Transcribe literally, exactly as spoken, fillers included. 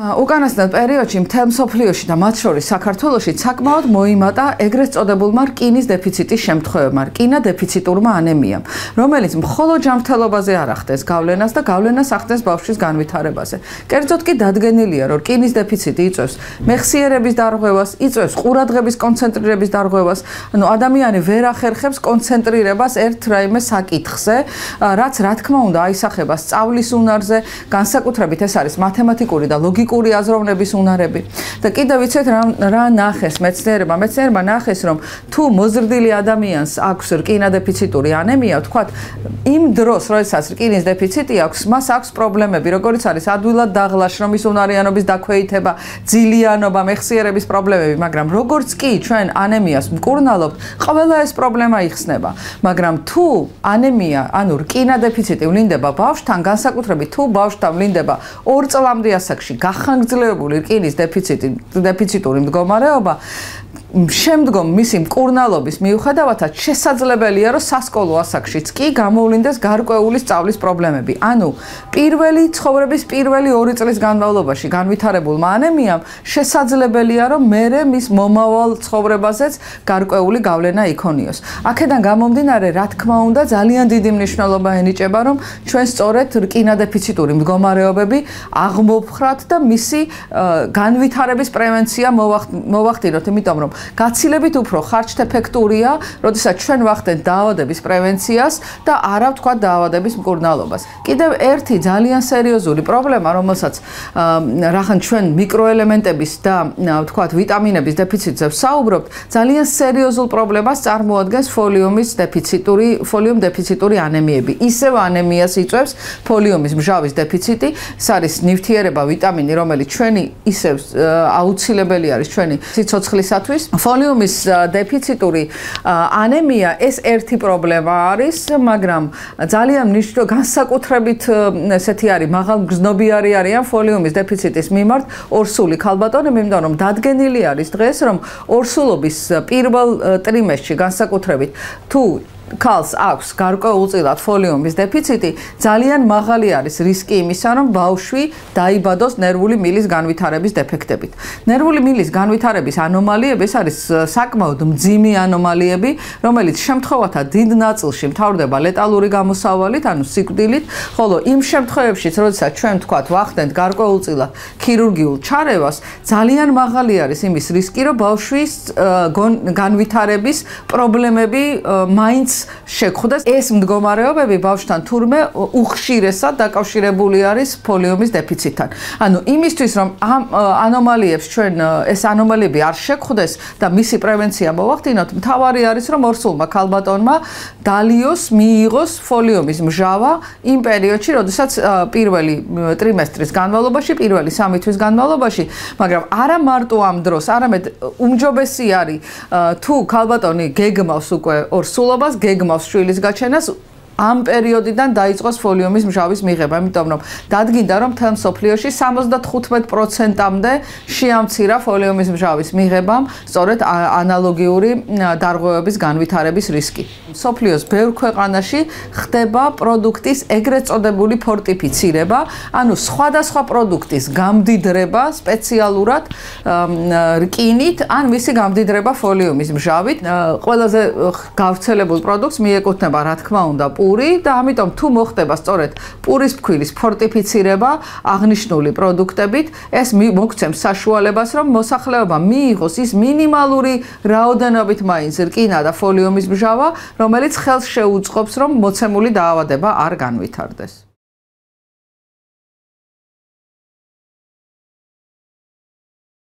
უკანასკნელ პერიოდში მთელ მსოფლიოში და მათ შორის საქართველოში საკმაოდ მოიმატა ეგრეთ წოდებულმა რკინის დეფიციტის შემთხვევებმა, რკინა დეფიციტურმა ანემიამ, რომელიც მხოლოდ ჯანმრთელობაზე არ ახდენს გავლენას და გავლენას ახდენს ბავშვის განვითარებაზე. კერძოდ კი დადგენილია, რომ რკინის დეფიციტი იწვევს მეხსიერების დარღვევას, იწვევს ყურადღების კონცენტრირების დარღვევას, ანუ ადამიანი ვერ ახერხებს კონცენტრირებას ერთ რაიმე საკითხზე, რაც რა თქმა უნდა აისახება სწავლის უნარზე, განსაკუთრებით ეს არის მათემატიკური და ლოგიკური ლოგიკური აზროვნების უნარები. და კიდევ ვიცით რა რა ნახეს მეცნიერებმა, მეცნიერებმა ნახეს, რომ თუ მოზრდილი ადამიანს აქვს რკინა დეფიციტური ანემია, თქვათ, იმ დროს, როდესაც რკინის დეფიციტი აქვს, მას აქვს პრობლემები, როგორიც არის ადვილად დაღლა, შრომის უნარიანობის დაქვეითება, ძილიანობა, მეხსიერების პრობლემები, მაგრამ როგორც კი ჩვენ ანემიას მკურნალობთ, ყველა ეს პრობლემა იხსნება. მაგრამ თუ ანემია, ანუ რკინა დეფიციტი ვლინდება ბავშვთან, განსაკუთრებით თუ ბავშვთან ვლინდება ორ წლამდე ასაკში გახანგრძლივებული რკინის დეფიციტი, დეფიციტური მდგომარეობა, შემდგომ მისი მკურნალობის მიუხედავად შესაძლებელია, რომ სასკოლო ასაკშიც კი გამოვლინდეს გარკვეული სწავლის პრობლემები. ანუ პირველი ცხოვრების პირველი ორი წლის განმავლობაში განვითარებულმა ანემიამ შესაძლებელია, რომ მერე მის მომავალ ცხოვრებაზეც გარკვეული გავლენა იქონიოს. აქედან გამომდინარე, რა თქმა უნდა, ძალიან დიდი მნიშვნელობა ენიჭება, რომ ჩვენ სწორედ რკინა დეფიციტური მდგომარეობები აღმოვხრათ და მისი განვითარების პრევენცია მოვახდინოთ, იმიტომ რომ გაცილებით უფრო ხარჯთეფექტურია, როდესაც ჩვენ ვახდენთ დაავადების პრევენციას და არა ვთქვათ დაავადების მკურნალობას. კიდევ ერთი ძალიან სერიოზული პრობლემა, რომელსაც რახან ჩვენ მიკროელემენტების და ვთქვათ ვიტამინების დეფიციტზე ვსაუბრობთ, ძალიან სერიოზულ პრობლემას წარმოადგენს ფოლიუმის დეფიციტური, ფოლიუმ დეფიციტური ანემიები. ისევ ანემიას იწვევს ფოლიუმის მჟავის დეფიციტი, ეს არის ნივთიერება, ვიტამინი, რომელიც ჩვენი ისევ აუცილებელი არის ჩვენი სიცოცხლისათვის. ფოლიუმის დეფიციტური ანემია ეს ერთი პრობლემა არის, მაგრამ ძალიან მნიშვნელოვანი განსაკუთრებით ესეთი არის, მაღალმგზნობიარი არიან ფოლიუმის დეფიციტის მიმართ ორსული ქალბატონები, იმიტომ რომ დადგენილი არის დღეს, რომ ორსულობის პირველ ტრიმესტრში განსაკუთრებით თუ ქალს აქვს გარკვეულწილად ფოლიუმის დეფიციტი, ძალიან მაღალი არის რისკი იმისა, რომ ბავშვი დაიბადოს ნერვული მილის განვითარების დეფექტებით. ნერვული მილის განვითარების ანომალიები ეს არის საკმაოდ მძიმე ანომალიები, რომელიც შემთხვევათა დიდ ნაწილში მთავრდება ლეტალური გამოსავალით, ანუ სიკვდილით, ხოლო იმ შემთხვევებშიც, როდესაც ჩვენ თქვათ ვახდენთ გარკვეულწილად ქირურგიულ ჩარევას, ძალიან მაღალი არის იმის რისკი, რომ ბავშვის განვითარების პრობლემები მაინც შეგხვდეს. ეს მდგომარეობები ბავშვთან თურმე უხშირესად დაკავშირებული არის ფოლიუმის დეფიციტთან. ანუ იმისთვის, რომ ამ ანომალიებს ჩვენ ეს ანომალიები არ შეგხვდეს და მისი პრევენცია მოვახდინოთ, მთავარი არის, რომ ორსულმა ქალბატონმა დალიოს, მიიღოს ფოლიუმის მჟავა იმ პერიოდში, როდესაც პირველი ტრიმესტრის განმავლობაში, პირველი სამი თვის განმავლობაში, მაგრამ არა მარტო ამ დროს, არამედ უმჯობესი არის თუ ქალბატონი გეგმავს უკვე ორსულობას, გეგმავს შვილის გაჩენას, ამ პერიოდიდან დაიწყოს ფოლიუმის მჟავის მიღება, იმიტომ რომ დადგინდა, რომ მთელ მსოფლიოში სამოცდათხუთმეტ პროცენტამდე შეამცირა ფოლიუმის მჟავის მიღებამ სწორედ ანალოგიური დარღვევების განვითარების რისკი. მსოფლიოს ბევრ ქვეყანაში ხდება პროდუქტის ეგრეთ წოდებული ფორტიფიცირება, ანუ სხვადასხვა პროდუქტის გამდიდრება სპეციალურად რკინით, ან მისი გამდიდრება ფოლიუმის მჟავით. ყველაზე გავრცელებულ პროდუქტს მიეკუთვნება, რა თქმა უნდა, პური და ამიტომ თუ მოხდება სწორედ პურის ფქვილის ფორტიფიცირება აღნიშნული პროდუქტებით, ეს მოგცემს საშუალებას, რომ მოსახლეობა მიიღოს ის მინიმალური რაოდენობით მაინც რკინა და ფოლიუმის მჟავა, რომელიც ხელს შეუწყობს, რომ მოცემული დაავადება არ განვითარდეს.